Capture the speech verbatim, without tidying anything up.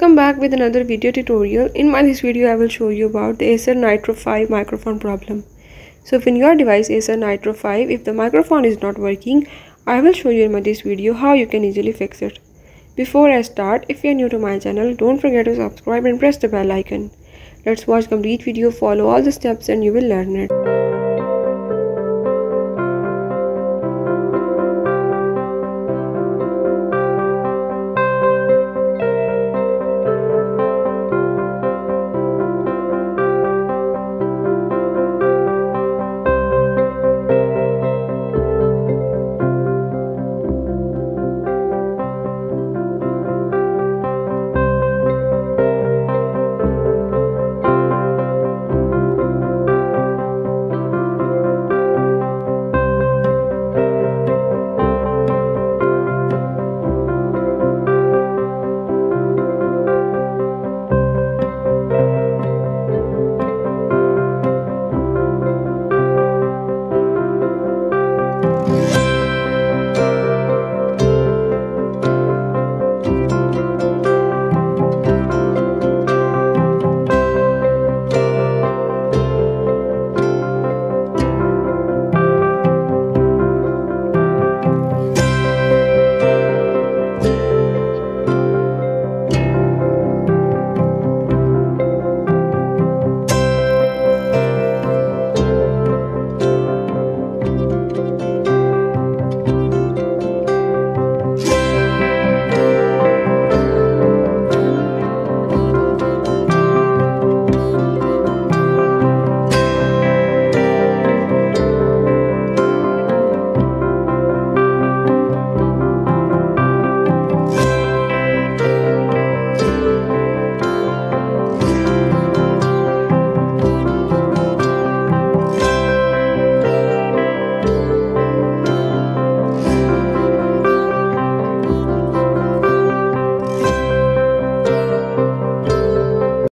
Welcome back with another video tutorial. In my this video I will show you about the Acer Nitro five microphone problem. So if in your device Acer Nitro five, if the microphone is not working, I will show you in my this video how you can easily fix it. Before I start, if you are new to my channel, don't forget to subscribe and press the bell icon. Let's watch complete video, follow all the steps and you will learn it.